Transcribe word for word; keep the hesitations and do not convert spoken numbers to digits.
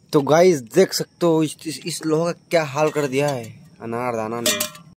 तो गाइस देख सकते हो इस, इस, इस लोहा का क्या हाल कर दिया है अनारदाना ने।